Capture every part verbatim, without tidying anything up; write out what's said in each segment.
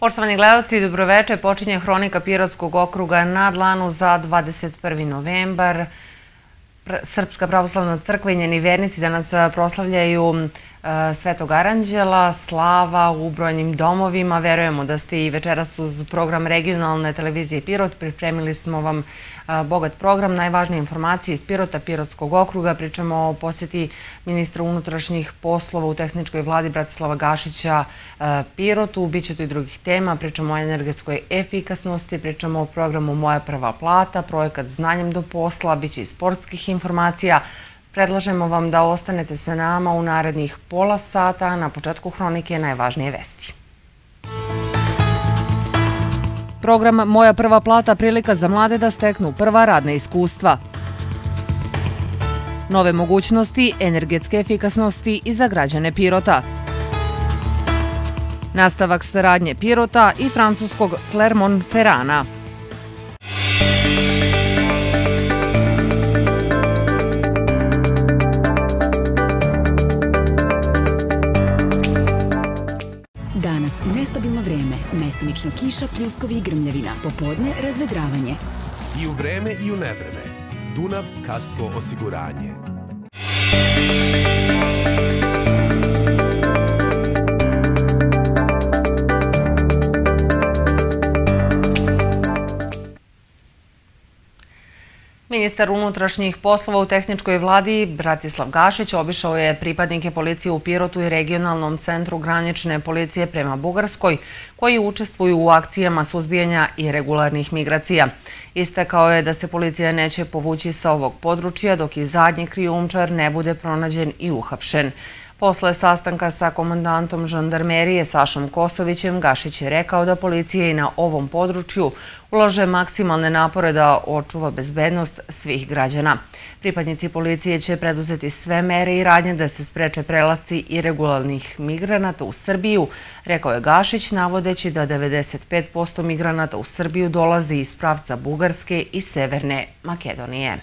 Poštovani gledalci, dobroveče. Počinje hronika Pirotskog okruga na dlanu za dvadeset prvi novembar. Srpska pravoslavna crkva i njeni vernici danas proslavljaju Svetog Aranđela, slava u brojnim domovima. Verujemo da ste i večeras uz program regionalne televizije Pirot. Pripremili smo vam bogat program, najvažnije informacije iz Pirota, Pirotskog okruga. Pričamo o posjeti ministra unutrašnjih poslova u tehničkoj vladi Bratislava Gašića Pirotu. Biće tu i drugih tema. Pričamo o energetskoj efikasnosti, pričamo o programu Moja prva plata, projekat Znanjem do posla, biće i sportskih informacija. Predlažemo vam da ostanete sa nama u narednih pola sata. Na početku hronike najvažnije vesti. Program Moja prva plata prilika za mlade da steknu prva radna iskustva. Nove mogućnosti energetske efikasnosti i za građane Pirota. Nastavak saradnje Pirota i francuskog Clermont-Ferrana. Danas nestabilno vreme, mestimično kiša, pljuskovi i grmljavina, popodne razvedravanje. I u vreme i u nevreme. Dunav Kasko osiguranje. Ministar unutrašnjih poslova u tehničkoj vladi Bratislav Gašić obišao je pripadnike policije u Pirotu i regionalnom centru granične policije prema Bugarskoj, koji učestvuju u akcijama suzbijanja irregularnih migracija. Istakao je da se policija neće povući sa ovog područja dok i zadnji krijumčar ne bude pronađen i uhapšen. Posle sastanka sa komandantom žandarmerije Sašom Kosovićem, Gašić je rekao da policija i na ovom području ulaže maksimalne napore da očuva bezbednost svih građana. Pripadnici policije će preduzeti sve mere i radnje da se spreče prelasci irregularnih migranata u Srbiju, rekao je Gašić, navodeći da devedeset pet posto migranata u Srbiju dolazi iz pravca Bugarske i Severne Makedonije.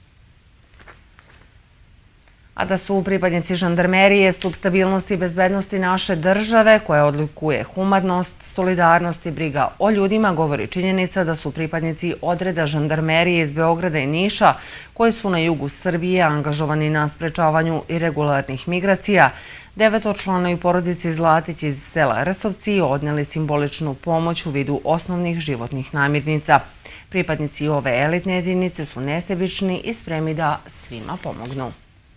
A da su pripadnici žandarmerije stup stabilnosti i bezbednosti naše države, koja odlikuje humanost, solidarnost i briga o ljudima, govori činjenica da su pripadnici odreda žandarmerije iz Beograda i Niša, koji su na jugu Srbije angažovani na sprečavanju irregularnih migracija, devetočlanoj porodici Zlatić iz sela Rsovci odneli simboličnu pomoć u vidu osnovnih životnih namirnica. Pripadnici ove elitne jedinice su nesebični i spremni da svima pomognu.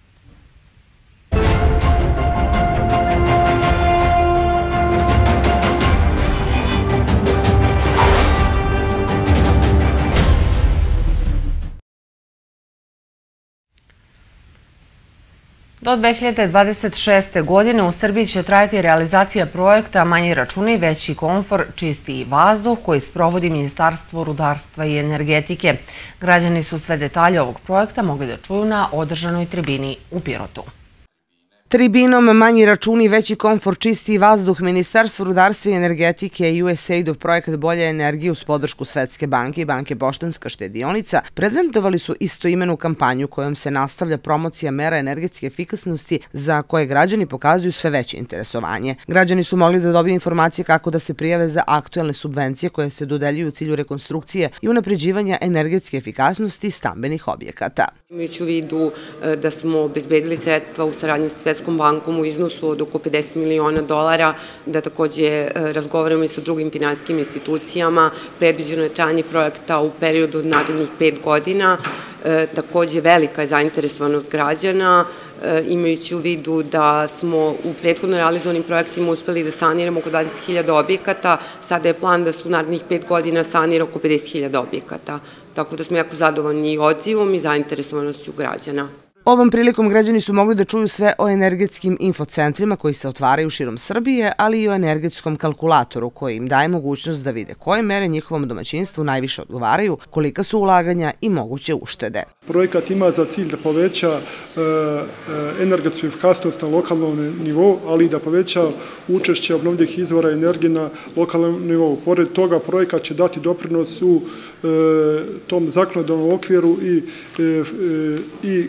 Do dve hiljade dvadeset šeste. godine u Srbiji će trajati realizacija projekta Manji računi, veći komfor, čistiji vazduh koji sprovodi Ministarstvo rudarstva i energetike. Građani su sve detalje ovog projekta mogli da čuju na održanoj tribini u Pirotu. Tribinom Manji računi, veći komfor, čistiji vazduh, Ministarstvo rudarstva i energetike i U S A I D-ov projekat Bolja energija uz podršku Svetske banke i Banke Poštanska štedionica prezentovali su istoimenu kampanju kojom se nastavlja promocija mera energetske efikasnosti za koje građani pokazuju sve veće interesovanje. Građani su mogli da dobiju informacije kako da se prijave za aktuelne subvencije koje se dodeljuju u cilju rekonstrukcije i unapređivanja energetske efikasnosti stambenih objekata. Imajući u vidu da smo obezbedili sredstva u saradnji sa Svetskom bankom u iznosu od oko pedeset miliona dolara, da takođe razgovaramo i sa drugim finansijskim institucijama. Predviđeno je trajanje projekta u periodu od narednih pet godina. Takođe velika je zainteresovanost građana, imajući u vidu da smo u prethodno realizovanim projektima uspeli da saniramo oko dvadeset hiljada objekata. Sada je plan da se u narednih pet godina sanira oko pedeset hiljada objekata. Tako da smo jako zadovoljni odzivom i zainteresovanošću građana. Ovom prilikom građani su mogli da čuju sve o energetskim infocentrima koji se otvaraju širom Srbije, ali i o energetskom kalkulatoru koji im daje mogućnost da vide koje mere njihovom domaćinstvu najviše odgovaraju, kolika su ulaganja i moguće uštede. Projekat ima za cilj da poveća energetsku efikasnost na lokalnom nivou, ali i da poveća učešće obnovljivih izvora energije na lokalnom nivou. Pored toga, projekat će dati doprinos u tom zakonodavnom okviru i kreiranju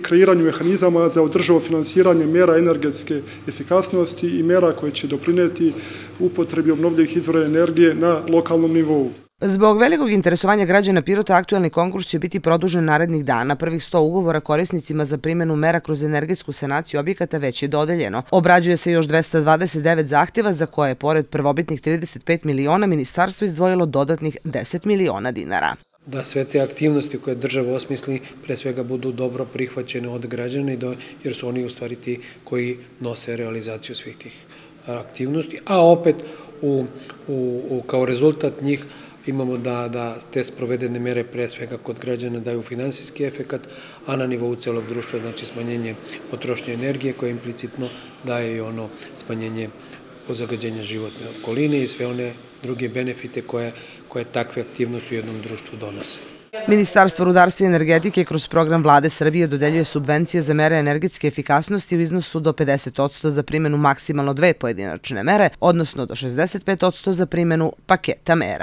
mehanizama za održivo finansiranje mera energetske efikasnosti i mera koje će doprineti upotrebi obnovljivih izvora energije na lokalnom nivou. Zbog velikog interesovanja građana Pirota, aktuelni konkurs će biti produžen narednih dana. Prvih sto ugovora korisnicima za primjenu mera kroz energetsku sanaciju objekata već je dodeljeno. Obrađuje se još dvesta dvadeset devet zahtjeva za koje je, pored prvobitnih trideset pet miliona, ministarstvo izdvojilo dodatnih deset miliona dinara. Da sve te aktivnosti koje država osmisli pre svega budu dobro prihvaćene od građana, jer su oni u stvari ti koji nose realizaciju svih tih aktivnosti, a opet u, u, u, kao rezultat njih imamo da, da te sprovedene mere pre svega kod građana daju finansijski efekat, a na nivou celog društva znači smanjenje potrošnje energije koje implicitno daje i ono smanjenje zagađenja životne okoline i sve one druge benefite koje, koje takve aktivnosti u jednom društvu donose. Ministarstvo rudarstva i energetike kroz program Vlade Srbije dodeljuje subvencije za mere energetske efikasnosti u iznosu do pedeset posto za primjenu maksimalno dve pojedinačne mere, odnosno do šezdeset pet posto za primjenu paketa mera.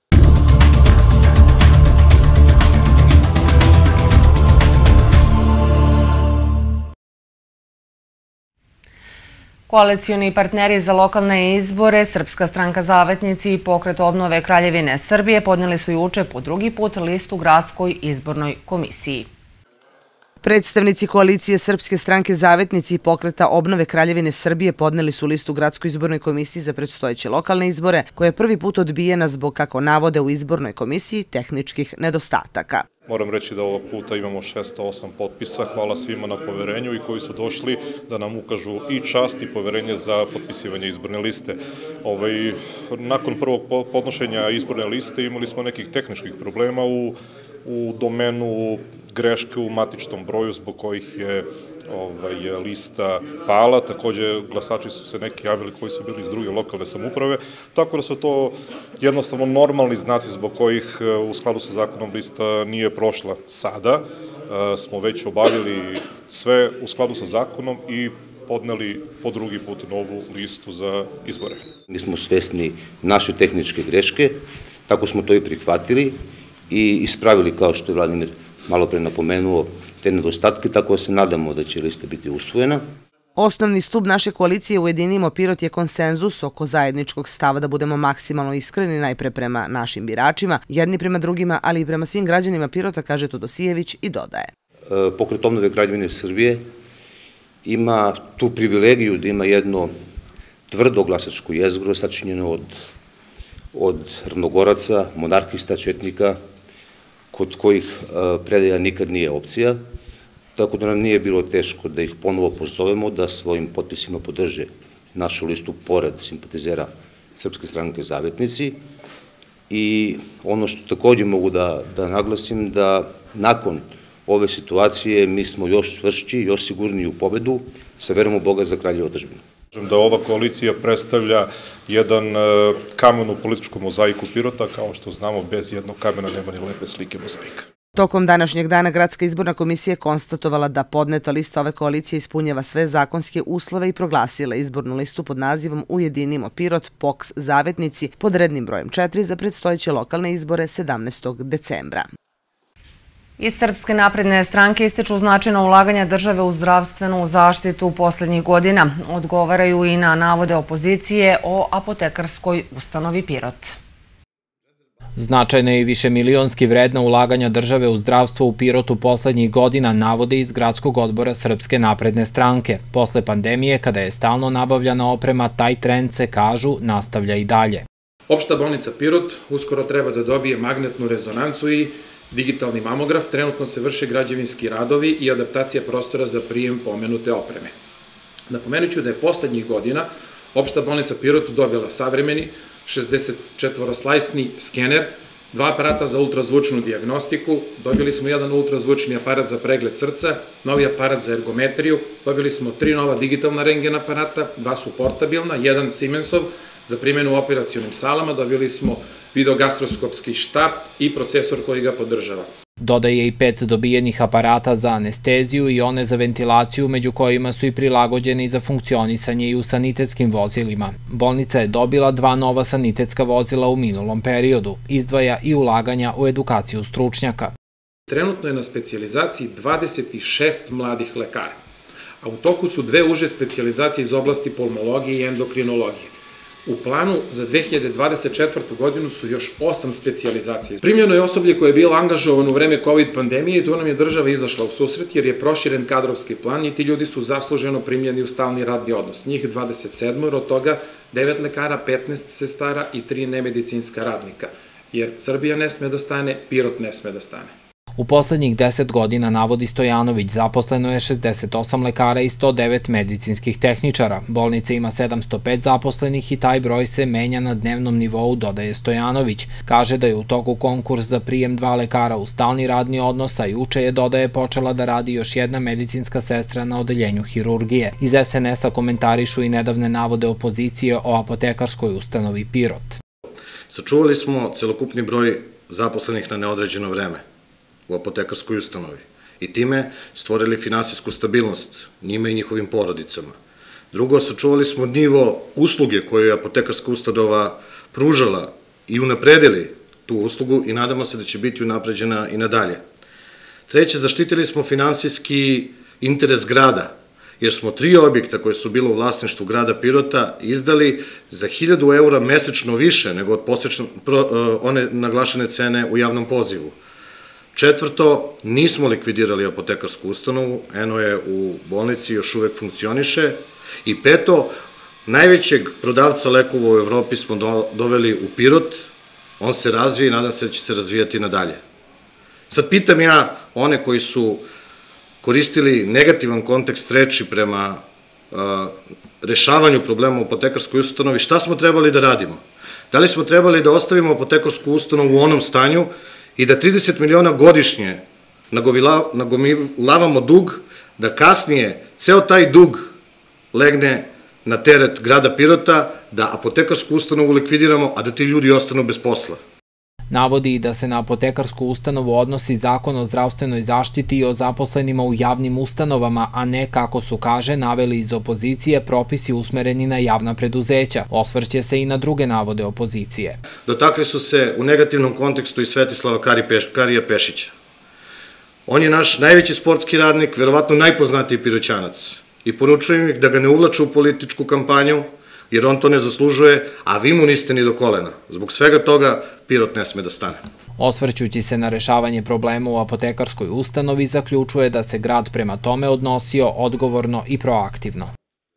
Koalicioni partneri za lokalne izbore, Srpska stranka Zavetnici i Pokret obnove Kraljevine Srbije podneli su juče po drugi put listu Gradskoj izbornoj komisiji. Predstavnici koalicije Srpske stranke Zavetnici i Pokreta obnove Kraljevine Srbije podneli su listu Gradskoj izbornoj komisiji za predstojeće lokalne izbore, koja je prvi put odbijena zbog, kako navode u izbornoj komisiji, tehničkih nedostataka. Moram reći da ovog puta imamo šessto osam potpisa. Hvala svima na poverenju i koji su došli da nam ukažu i čast i poverenje za potpisivanje izborne liste. Ovaj, nakon prvog podnošenja izborne liste imali smo nekih tehničkih problema u, u domenu greške u matičnom broju zbog kojih je ovaj, lista pala. Takođe, glasači su se neki javili koji su bili iz druge lokalne samouprave, tako da su to jednostavno normalni znaci zbog kojih u skladu sa zakonom lista nije prošla. Sada smo već obavili sve u skladu sa zakonom i podneli po drugi put novu listu za izbore. Mi smo svesni naše tehničke greške, tako smo to i prihvatili i ispravili, kao što je Vladimir malo pre napomenuo, te nedostatke, tako da se nadamo da će lista biti usvojena. Osnovni stub naše koalicije Ujedinimo Pirot je konsenzus oko zajedničkog stava da budemo maksimalno iskreni najpre prema našim biračima, jedni prema drugima, ali i prema svim građanima Pirota, kaže Todosijević i dodaje. Pokret obnove Kraljevine Srbije ima tu privilegiju da ima jedno tvrdo glasačko jezgro sačinjeno od, od ravnogoraca, monarhista, četnika, kod kojih predaja nikad nije opcija, tako da nam nije bilo teško da ih ponovo pozovemo da svojim potpisima podrže našu listu pored simpatizera Srpske stranke Zavetnici. I ono što takođe mogu da, da naglasim, da nakon ove situacije mi smo još čvršći, još sigurniji u pobedu, sa verom u Boga za kraljevu otadžbinu. Da ova koalicija predstavlja jedan kamen u političkom mozaiku Pirota, kao što znamo, bez jednog kamena nema ni lepe slike mozaika. Tokom današnjeg dana Gradska izborna komisija je konstatovala da podneta lista ove koalicije ispunjava sve zakonske uslove i proglasila izbornu listu pod nazivom Ujedinimo Pirot, P O K S Zavetnici pod rednim brojem četiri za predstojeće lokalne izbore sedamnaestog decembra. Iz Srpske napredne stranke ističu značajna ulaganja države u zdravstvenu zaštitu poslednjih godina. Odgovaraju i na navode opozicije o apotekarskoj ustanovi Pirot. Značajna je i višemilionski vredna ulaganja države u zdravstvo u Pirotu poslednjih godina, navode iz Gradskog odbora Srpske napredne stranke. Posle pandemije, kada je stalno nabavljana oprema, taj trend, se kažu, nastavlja i dalje. Opšta bolnica Pirot uskoro treba da dobije magnetnu rezonancu i digitalni mamograf. Trenutno se vrše građevinski radovi i adaptacija prostora za prijem pomenute opreme. Napomenut ću da je poslednjih godina opšta bolnica Pirot dobila savremeni šezdeset četvoroslajsni skener, dva aparata za ultrazvučnu dijagnostiku, dobili smo jedan ultrazvučni aparat za pregled srca, novi aparat za ergometriju, dobili smo tri nova digitalna rengen aparata, dva su portabilna, jedan Siemensov za primjenu u operacionim salama, dobili smo videogastroskopski štab i procesor koji ga podržava. Dodaje i pet dobijenih aparata za anesteziju i one za ventilaciju, među kojima su i prilagođeni za funkcionisanje i u sanitetskim vozilima. Bolnica je dobila dva nova sanitetska vozila u minulom periodu, izdvaja i ulaganja u edukaciju stručnjaka. Trenutno je na specijalizaciji dvadeset šest mladih lekara, a u toku su dve uže specijalizacije iz oblasti pulmologije i endokrinologije. U planu za dve hiljade dvadeset četvrtu godinu su još osam specijalizacija. Primljeno je osoblje koje je bilo angažovano u vreme COVID pandemije i tu nam je država izašla u susret jer je proširen kadrovski plan i ti ljudi su zasluženo primljeni u stalni radni odnos. Njih dvadeset sedam, od toga devet lekara, petnaest sestara i tri nemedicinska radnika. Jer Srbija ne sme da stane, Pirot ne sme da stane. U poslednjih deset godina, navodi Stojanović, zaposleno je šezdeset osam lekara i sto devet medicinskih tehničara. Bolnica ima sedamsto pet zaposlenih i taj broj se menja na dnevnom nivou, dodaje Stojanović. Kaže da je u toku konkurs za prijem dva lekara u stalni radni odnos, a juče je, dodaje, počela da radi još jedna medicinska sestra na odeljenju hirurgije. Iz es en es-a komentarišu i nedavne navode opozicije o apotekarskoj ustanovi Pirot. Sačuvali smo celokupni broj zaposlenih na neodređeno vreme u apotekarskoj ustanovi i time stvorili finansijsku stabilnost njima i njihovim porodicama. Drugo, sačuvali smo nivo usluge koju je apotekarska ustanova pružala i unapredili tu uslugu i nadamo se da će biti unapređena i nadalje. Treće, zaštitili smo finansijski interes grada, jer smo tri objekta koje su bilo u vlasništvu grada Pirota izdali za hiljadu eura mesečno više nego od one naglašene cene u javnom pozivu. Četvrto, nismo likvidirali apotekarsku ustanovu, eno je u bolnici, još uvek funkcioniše. I peto, najvećeg prodavca lekova u Evropi smo doveli u Pirot, on se razvija i nadam se da će se razvijati nadalje. Sad pitam ja one koji su koristili negativan kontekst reči prema rešavanju problema u apotekarskoj ustanovi, šta smo trebali da radimo? Da li smo trebali da ostavimo apotekarsku ustanovu u onom stanju i da trideset miliona godišnje nagomilavamo dug, da kasnije ceo taj dug legne na teret grada Pirota, da apotekarsku ustanovu likvidiramo, a da ti ljudi ostanu bez posla. Navodi i da se na apotekarsku ustanovu odnosi Zakon o zdravstvenoj zaštiti i o zaposlenima u javnim ustanovama, a ne, kako su, kaže, naveli iz opozicije, propisi usmereni na javna preduzeća. Osvrće se i na druge navode opozicije. Dotakli su se u negativnom kontekstu i Svetislava Karija Pešića. On je naš najveći sportski radnik, verovatno najpoznatiji Piroćanac. I poručujem ih da ga ne uvlaču u političku kampanju, jer on to ne zaslužuje, a vi mu niste ni do kolena. Zbog svega toga Pirot ne sme da stane. Osvrćući se na rešavanje problema u apotekarskoj ustanovi, zaključuje da se grad prema tome odnosio odgovorno i proaktivno.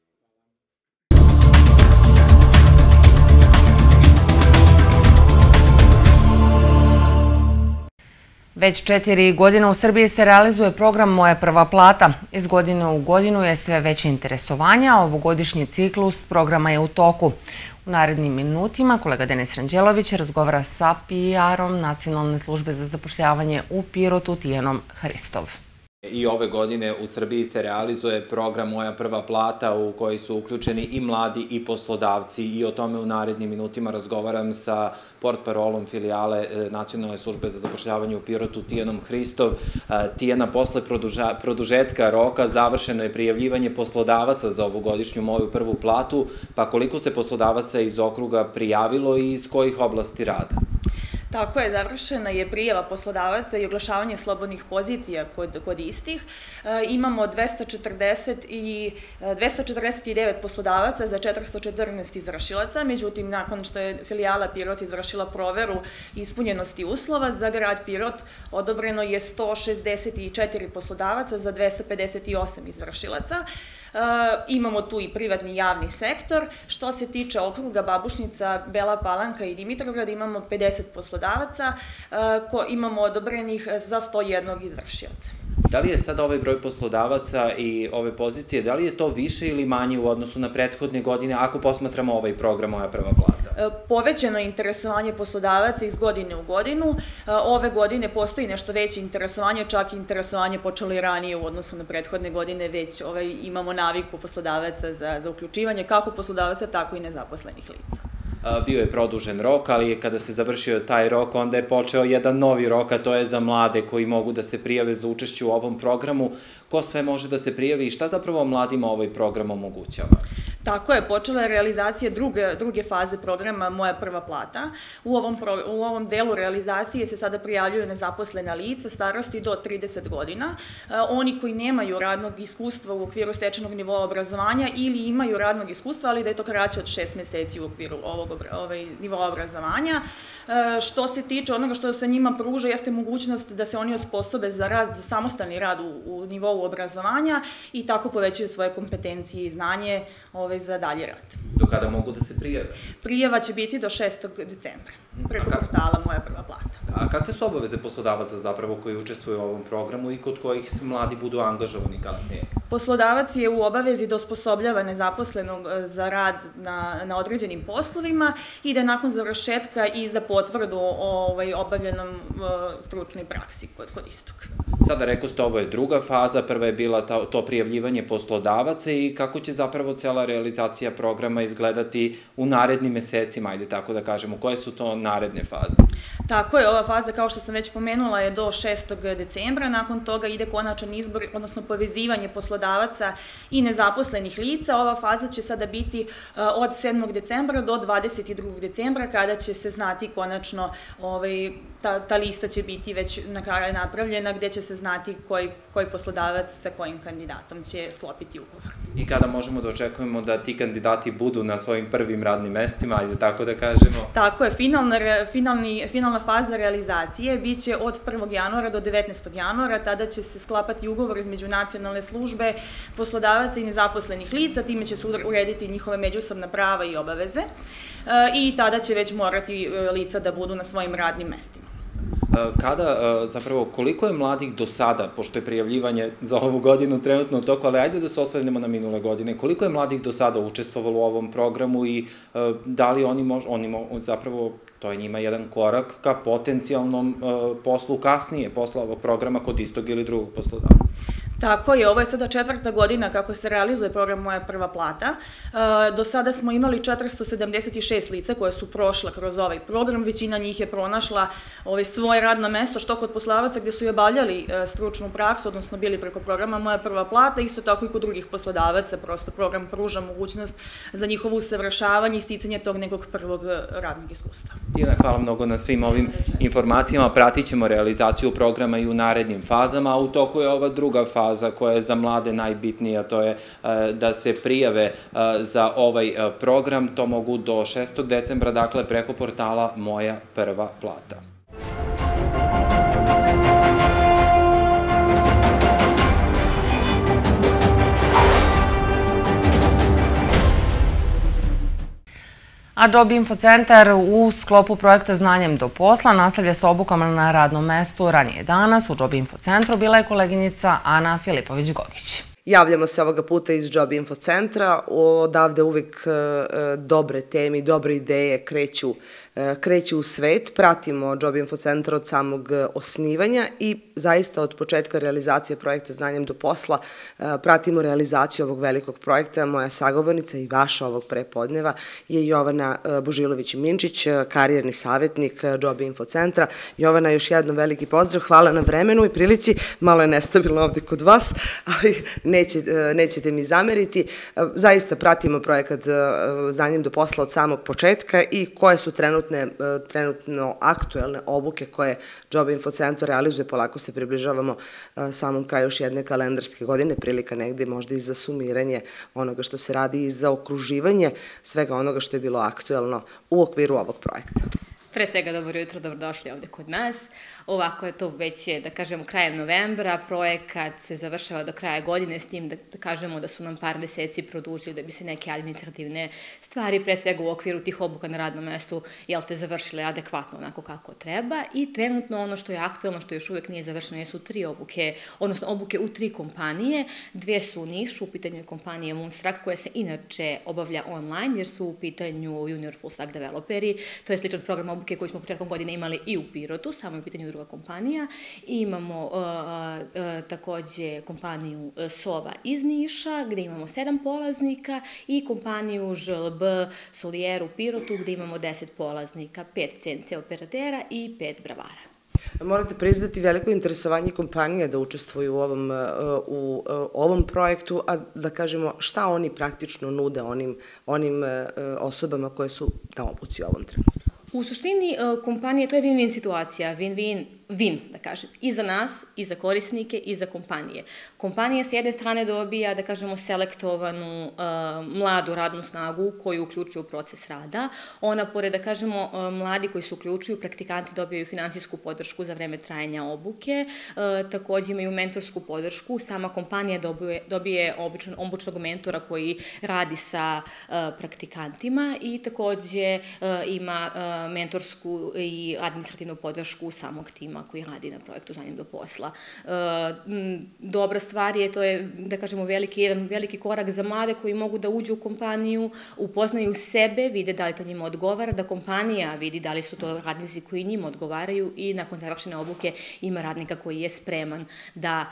Već četiri godine u Srbiji se realizuje program Moja prva plata. Iz godine u godinu je sve veće interesovanje, a ovogodišnji ciklus programa je u toku. U narednim minutima kolega Denis Ranđelović razgovara sa P R-om Nacionalne službe za zapošljavanje u Pirotu, Tijanom Hristov. I ove godine u Srbiji se realizuje program Moja prva plata u koji su uključeni i mladi i poslodavci i o tome u narednim minutima razgovaram sa portparolom filijale Nacionalne službe za zapošljavanje u Pirotu, Tijanom Hristov. Tijana, posle produžetka roka završeno je prijavljivanje poslodavaca za ovogodišnju Moju prvu platu, pa koliko se poslodavaca iz okruga prijavilo i iz kojih oblasti rada? Tako je, završena je prijava poslodavaca i oglašavanje slobodnih pozicija kod istih. Imamo dvesta četrdeset devet poslodavaca za četiristo četrnaest izvršilaca, međutim, nakon što je filijala Pirot izvršila proveru ispunjenosti uslova, za grad Pirot odobreno je sto šezdeset četiri poslodavaca za dvesta pedeset osam izvršilaca. Imamo tu i privatni javni sektor. Što se tiče okruga Babušnica, Bela Palanka i Dimitrovgrad, imamo pedeset poslodavaca, imamo odobrenih za sto jedan izvršioca. Da li je sad ovaj broj poslodavaca i ove pozicije, da li je to više ili manje u odnosu na prethodne godine, ako posmatramo ovaj program Moja prva plata? Povećano je interesovanje poslodavaca iz godine u godinu. Ove godine postoji nešto veće interesovanje, čak i interesovanje počelo i ranije u odnosu na prethodne godine, već imamo naviku poslodavaca za uključivanje kako poslodavaca, tako i nezaposlenih lica. Bio je produžen rok, ali kada se završio taj rok, onda je počeo jedan novi rok, a to je za mlade koji mogu da se prijave za učešće u ovom programu. Ko sve može da se prijavi i šta zapravo mladima ovaj program omogućava? Tako je, počela je realizacija druge, druge faze programa Moja prva plata. U ovom, pro, u ovom delu realizacije se sada prijavljuju nezaposlena lica starosti do trideset godina. E, oni koji nemaju radnog iskustva u okviru stečenog nivoa obrazovanja ili imaju radnog iskustva, ali da je to kraće od šest meseci u okviru ovog ovaj, nivoa obrazovanja. E, što se tiče onoga što se njima pruža, jeste mogućnost da se oni osposobe za rad, za samostalni rad u, u nivou obrazovanja i tako povećaju svoje kompetencije i znanje ovaj, za dalje rad. Do kada mogu da se prijave? Prijava će biti do šestog decembra, preko portala Moja prva plata. A kakve su obaveze poslodavaca zapravo koji učestvuju u ovom programu i kod kojih se mladi budu angažovani kasnije? Poslodavac je u obavezi da osposobljava nezaposlenog za rad na, na određenim poslovima i da nakon završetka izda potvrdu o ovaj, obavljenom uh, stručnoj praksi kod, kod istog. Sada rekao ste, ovo je druga faza, prva je bila ta, to prijavljivanje poslodavaca i kako će zapravo cela realizacija programa izgledati u narednim mesecima, ajde tako da kažemo, koje su to naredne faze? Tako je, ova faza, kao što sam već pomenula, je do šestog decembra, nakon toga ide konačan izbor, odnosno povezivanje poslodavaca i nezaposlenih lica. Ova faza će sada biti od sedmog decembra do dvadeset drugog decembra, kada će se znati konačno, ovaj, ta, ta lista će biti već na kraju napravljena, gde će se znati koji, koji poslodavac sa kojim kandidatom će sklopiti ugovor. I kada možemo da očekujemo da ti kandidati budu na svojim prvim radnim mestima, ajde tako da kažemo? Tako je, finalna, finalni, finalna faza realizacije biće od prvog januara do devetnaestog januara, tada će se sklapati ugovor između nacionalne službe, poslodavaca i nezaposlenih lica, time će se urediti njihove međusobna prava i obaveze i tada će već morati lica da budu na svojim radnim mestima. Kada, zapravo, koliko je mladih do sada, pošto je prijavljivanje za ovu godinu trenutno u toku, ali ajde da se osvrnemo na minule godine, koliko je mladih do sada učestvovalo u ovom programu i da li oni mož, oni mo, zapravo, to je njima jedan korak ka potencijalnom poslu kasnije, posla ovog programa kod istog ili drugog poslodavca? Tako je, ovo je sada četvrta godina kako se realizuje program Moja prva plata. Do sada smo imali četiristo sedamdeset šest lica koje su prošla kroz ovaj program, većina njih je pronašla svoje radno mesto, što kod poslodavaca gde su i obavljali stručnu praksu, odnosno bili preko programa Moja prva plata, isto tako i kod drugih poslodavaca, prosto program pruža mogućnost za njihovo usavršavanje i sticanje tog nekog prvog radnog iskustva. Tijana, hvala mnogo na svim ovim informacijama, pratit ćemo realizaciju programa i u narednim fazama, a u toku je ova druga faza koja je za mlade najbitnija, to je da se prijave za ovaj program, to mogu do šestog decembra, dakle preko portala Moja prva plata. A Job Info centar u sklopu projekta Znanjem do posla nastavlja sa obukama na radnom mestu. Ranije danas u Job Info centru bila je koleginica Ana Filipović-Gogić. Javljamo se ovoga puta iz Job Info centra. Odavde uvek dobre teme i dobre ideje kreću kreću u svet, pratimo Job Info centar od samog osnivanja i zaista od početka realizacije projekta Znanjem do posla pratimo realizaciju ovog velikog projekta. Moja sagovornica i vaša ovog prepodneva je Jovana Božilović-Minčić, karijerni savjetnik Job Info centra. Jovana, još jednom veliki pozdrav, hvala na vremenu i prilici, malo je nestabilno ovde kod vas, ali nećete mi zameriti. Zaista pratimo projekat Znanjem do posla od samog početka i koje su trenutno trenutno aktuelne obuke koje Job Info centar realizuje. Polako se približavamo samom kraju još jedne kalendarske godine, prilika negde možda i za sumiranje onoga što se radi i za okruživanje svega onoga što je bilo aktuelno u okviru ovog projekta. Pre svega, dobro jutro, dobrodošli ovde kod nas. Ovako je to već, da kažemo, krajem novembra, projekat se završava do kraja godine, s tim da kažemo da su nam par meseci produžili da bi se neke administrativne stvari, pre svega u okviru tih obuka na radnom mestu, jel te, završile adekvatno onako kako treba. I trenutno ono što je aktuelno, što još uvek nije završeno, jesu tri obuke, odnosno obuke u tri kompanije. Dve su u Nišu, u pitanju je kompanija Moonstruck, koja se inače obavlja online, jer su u pitanju junior full stack developeri. To je sličan program obuke koji smo početkom godine imali i u Pirotu, samo je u pitanju druga kompanija. I imamo uh, uh, takođe kompaniju Sova iz Niša, gde imamo sedam polaznika, i kompaniju Ž L B Solier u Pirotu, gde imamo deset polaznika, pet C N C operatera i pet bravara. Morate priznati veliko interesovanje kompanije da učestvuju u ovom, u ovom projektu, a da kažemo šta oni praktično nude onim, onim osobama koje su na obuci u ovom trenutku. U suštini, kompanije, to je win-win situacija, win-win, win, da kažem, i za nas, i za korisnike, i za kompanije. Kompanija s jedne strane dobija, da kažemo, selektovanu mladu radnu snagu koju uključuju u proces rada. Ona, pored, da kažemo, mladi koji se uključuju, praktikanti dobijaju finansijsku podršku za vreme trajanja obuke, takođe imaju mentorsku podršku, sama kompanija dobije obučnog mentora koji radi sa praktikantima i takođe ima mentorsku i administrativnu podršku samog tima koji radi na projektu Znanjem do posla. Dobra stvar je, to je, da kažemo, veliki, jedan veliki korak za mlade koji mogu da uđu u kompaniju, upoznaju sebe, vide da li to njima odgovara, da kompanija vidi da li su to radnici koji njima odgovaraju i nakon završene obuke ima radnika koji je spreman da,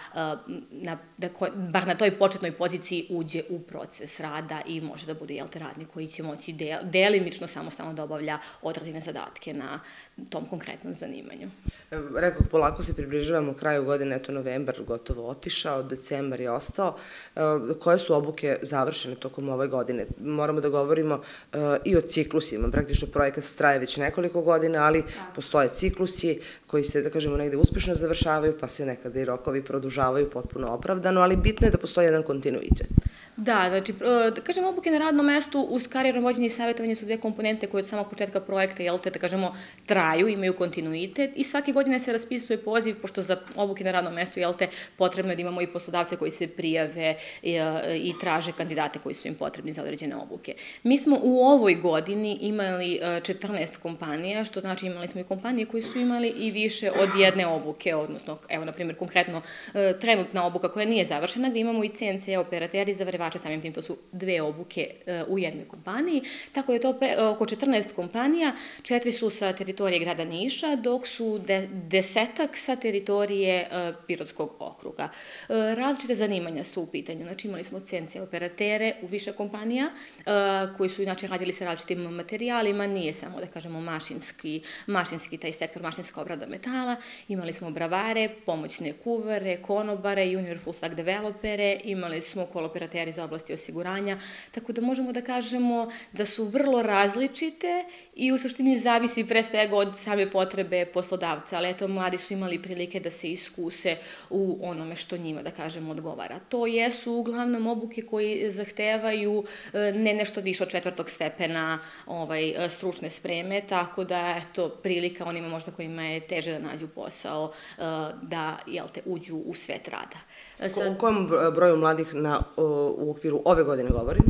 na, da bar na toj početnoj poziciji uđe u proces rada i može da bude, jel te, radnik koji će moći del, delimično samostalno da obavlja određene zadatke na tom konkretnom zanimanju. Rekao, polako se približavamo kraju godine, eto novembar gotovo otišao, decembar je ostao. Koje su obuke završene tokom ove godine? Moramo da govorimo i o ciklusima. Praktično projekat traje već nekoliko godina, ali postoje ciklusi koji se, da kažemo, negde uspešno završavaju, pa se nekada i rokovi produžavaju potpuno opravdano, ali bitno je da postoji jedan kontinuitet. Da, znači, da kažem, obuke na radnom mestu uz karijerno vođenje i savjetovanje su dve komponente koje od samog početka projekta, jel te, da kažemo, traju, imaju kontinuitet i svake godine se raspisuje poziv, pošto za obuke na radnom mestu, jel te, potrebno je da imamo i poslodavce koji se prijave i, i traže kandidate koji su im potrebni za određene obuke. Mi smo u ovoj godini imali četrnaest kompanija, što znači imali smo i kompanije koji su imali i više od jedne obuke, odnosno, evo, na primjer, konkretno trenutna obuka koja nije završena, gde imamo i C N C operateri, zavarivače, samim tim to su dve obuke u jednoj kompaniji, tako da je to pre, oko četrnaest kompanija, četiri su sa teritorije grada Niša, dok su de, desetak sa teritorije uh, Pirotskog okruga. Uh, različite zanimanja su u pitanju, znači imali smo C N C operatere u više kompanija, uh, koji su inače radili sa različitim materijalima, nije samo, da kažemo, mašinski, mašinski taj sektor, mašinska obrada metala, imali smo bravare, pomoćne kuvare, konobare, junior full stack developere, imali smo koloperateri za oblasti osiguranja, tako da možemo da kažemo da su vrlo različite i u suštini zavisi pre svega od same potrebe poslodavca, ali eto, mladi su imali prilike da se iskuse u onome što njima, da kažemo, odgovara. To jesu uglavnom obuke koji zahtevaju ne nešto više od četvrtog stepena ovaj, stručne spreme, tako da, eto, prilika onima možda kojima je teže da nađu posao, da, jel te, uđu u svet rada. Sad, o kojem broju mladih na, u okviru ove godine govorimo?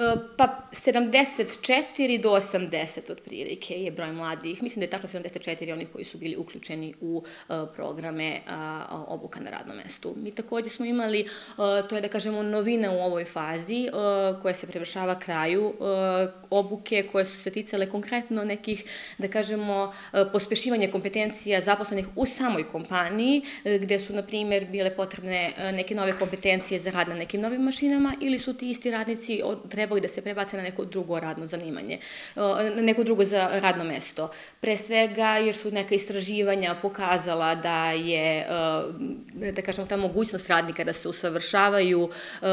Pa sedamdeset četiri do osamdeset otprilike je broj mladih. Mislim da je tačno sedamdeset četiri onih koji su bili uključeni u programe obuka na radnom mestu. Mi takođe smo imali, to je, da kažemo, novina u ovoj fazi koja se prevršava kraju, obuke koje su se ticale konkretno nekih, da kažemo, pospešivanja kompetencija zaposlenih u samoj kompaniji, gde su, na primjer, bile potrebne neke nove kompetencije za rad na nekim novim mašinama ili su ti isti radnici trebali da se prebace na neko drugo radno zanimanje, na neko drugo za radno mesto. Pre svega jer su neka istraživanja pokazala da je, da kažemo, ta mogućnost radnika da se usavršavaju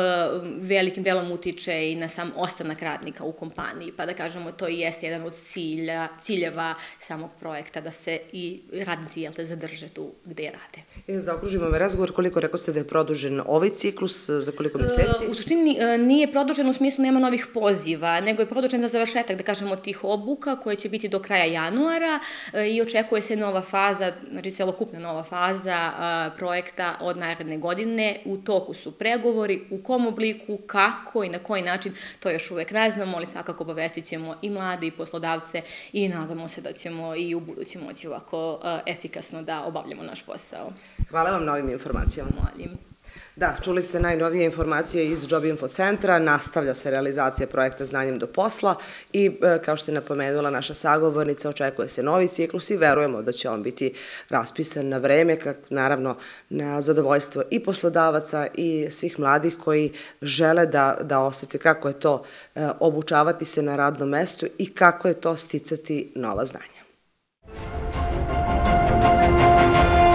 velikim delom utiče i na sam ostanak radnika u kompaniji, pa da kažemo to i jeste jedan od cilja, ciljeva samog projekta da se i radnici, jel te, zadrže tu gde rade. I zaokružimo ovaj razgovor, koliko rekao ste da je produžen ovaj ciklus, za koliko meseci? U suštini nije produžen u smislu nema novih poziva, nego je produžen za završetak, da kažemo, tih obuka koje će biti do kraja januara i očekuje se nova faza, znači celokupna nova faza projekta od naredne godine. U toku su pregovori, u kom obliku, kako i na koji način, to još uvek ne znamo, ali svakako obavestit ćemo i mlade i poslodavce i nadamo se da ćemo i u budući moći ovako efikasno da obavljamo naš posao. Hvala vam na ovim informacijama. Molim. Da, čuli ste najnovije informacije iz Job Info centra, nastavlja se realizacija projekta Znanjem do posla i, kao što je napomenula naša sagovornica, očekuje se novi ciklus i verujemo da će on biti raspisan na vreme, kak, naravno na zadovoljstvo i poslodavaca i svih mladih koji žele da, da osete kako je to e, obučavati se na radnom mestu i kako je to sticati nova znanja.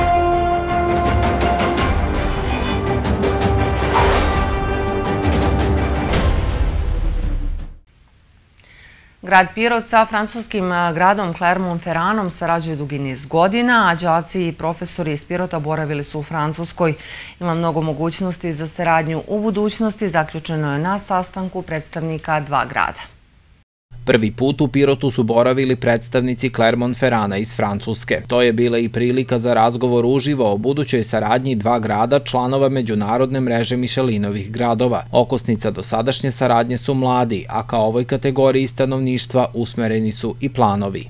Grad Pirot sa francuskim gradom Clermont-Ferranom sarađuje dugi niz godina, a đaci i profesori iz Pirota boravili su u Francuskoj. Ima mnogo mogućnosti za saradnju u budućnosti, zaključeno je na sastanku predstavnika dva grada. Prvi put u Pirotu su boravili predstavnici Clermont-Ferrana iz Francuske. To je bila i prilika za razgovor uživo o budućoj saradnji dva grada članova međunarodne mreže Michelinovih gradova. Okosnica dosadašnje saradnje su mladi, a ka ovoj kategoriji stanovništva usmereni su i planovi.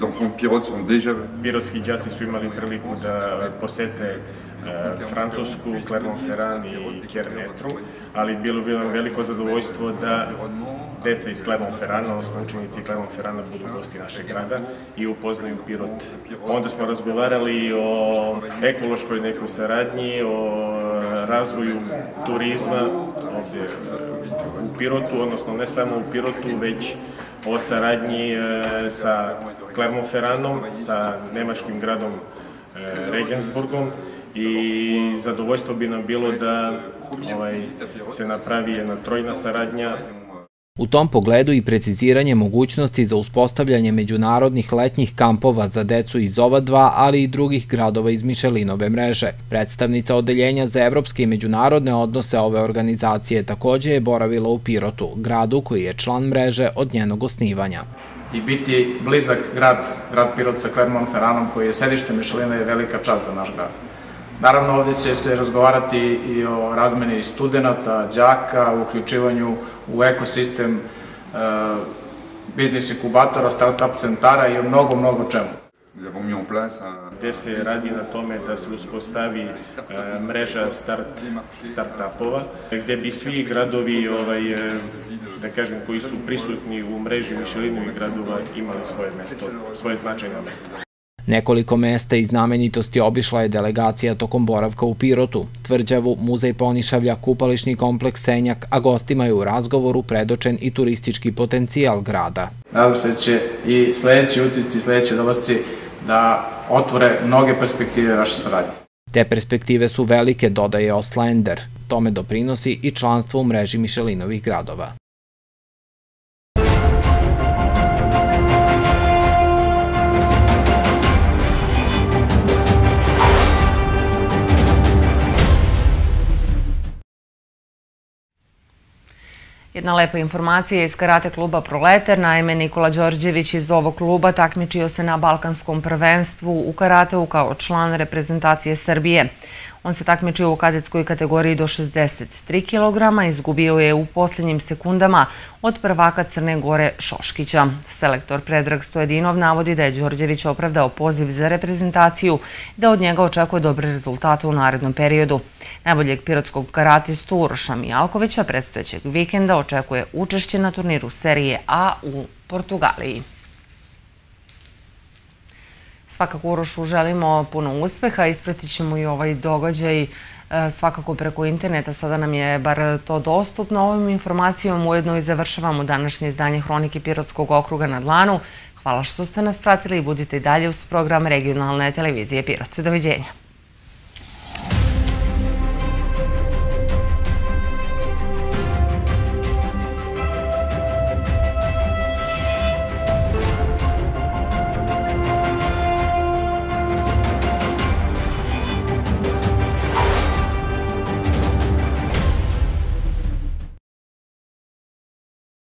Pirotski đaci su imali priliku da posete Francusku, Clermont-Ferran i Kernetru, ali bilo bi nam veliko zadovoljstvo da deca iz Clermont-Ferrana, odnosno učenici Clermont-Ferrana budu gosti našeg grada i upoznaju Pirot. Onda smo razgovarali o ekološkoj nekoj saradnji, o razvoju turizma ovdje u Pirotu, odnosno ne samo u Pirotu, već o saradnji sa Clermont-Ferranom, sa nemačkim gradom Regensburgom, i zadovoljstvo bi nam bilo da se napravi jedna trojna saradnja. U tom pogledu i preciziranje mogućnosti za uspostavljanje međunarodnih letnjih kampova za decu iz ova dva, ali i drugih gradova iz Michelinove mreže. Predstavnica Odeljenja za evropske i međunarodne odnose ove organizacije takođe je boravila u Pirotu, gradu koji je član mreže od njenog osnivanja. I biti blizak grad, grad Pirot sa Clermont-Ferranom koji je sedište Micheline je velika čast za naš grad. Naravno, ovdje će se razgovarati i o razmeni studenta, đaka, u uključivanju u ekosistem biznis inkubatora, start-up centara i o mnogo, mnogo čemu. Gde se radi na tome da se uspostavi mreža start-upova, gde bi svi gradovi, da kažem, koji su prisutni u mreži Michelinovih gradova imali svoje mesto, svoje značajno mesto. Nekoliko mesta i znamenitosti obišla je delegacija tokom boravka u Pirotu, Tvrđavu, muzej Ponišavlja, kupališni kompleks Senjak, a gostima je u razgovoru predočen i turistički potencijal grada. Nadam se da će i sledeći utisci i sledeći dolazci da otvore mnoge perspektive naše saradnje. Te perspektive su velike, dodaje Oslander. Tome doprinosi i članstvo u mreži Michelinovih gradova. Jedna lepa informacija iz karate kluba Proleter. Naime, Nikola Đorđević iz ovog kluba takmičio se na Balkanskom prvenstvu u karateu kao član reprezentacije Srbije. On se takmičio u kadetskoj kategoriji do šezdeset tri kilograma, izgubio je u posljednjim sekundama od prvaka Crne Gore Šoškića. Selektor Predrag Stojedinov navodi da je Đorđević opravdao poziv za reprezentaciju i da od njega očekuje dobre rezultate u narednom periodu. Najboljeg pirotskog karatistu Uroša Mijalkovića predstojećeg vikenda očekuje učešće na turniru serije A u Portugaliji. Svakako Urošu želimo puno uspeha, ispratit ćemo i ovaj događaj svakako preko interneta, sada nam je bar to dostupno. Ovim informacijom ujedno i završavamo današnje izdanje Hronike Pirotskog okruga na dlanu. Hvala što ste nas pratili i budite i dalje uz program regionalne televizije Pirot. Doviđenja.